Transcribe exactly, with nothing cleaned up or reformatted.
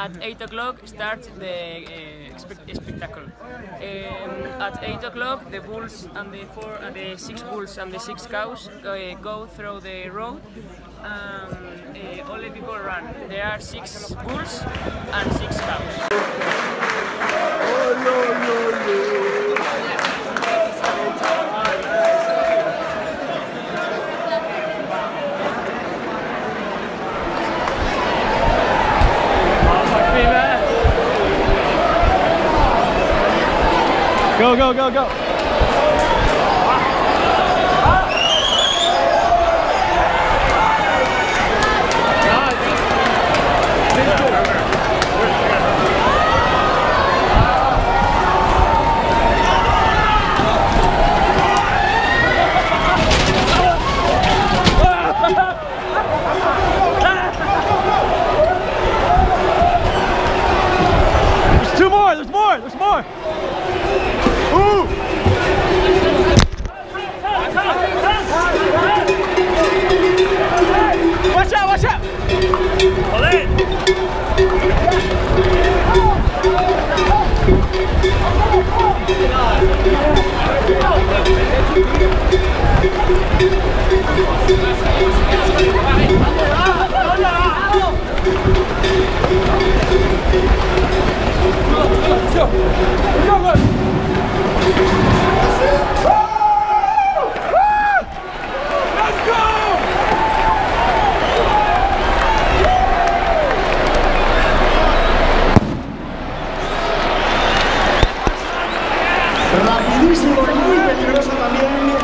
at eight o'clock starts the uh, spe spectacle. Um, at eight o'clock, the bulls and the four, and the six bulls and the six cows uh, go through the road. Um, uh, all the people run. There are six bulls and six cows. Oh, no, no, no. Go, go, go, go. There's two more, there's more, there's more. Ooh. Watch out, watch out! Pull in! Rapidísimo y muy peligroso también.